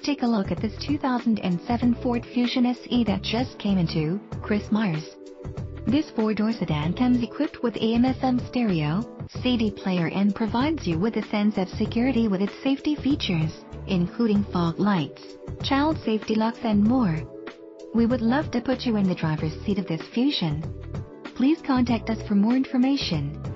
take a look at this 2007 Ford Fusion SE that just came into Chris Myers. This four-door sedan comes equipped with AM/FM stereo, CD player and provides you with a sense of security with its safety features, including fog lights, child safety locks and more. We would love to put you in the driver's seat of this Fusion. Please contact us for more information.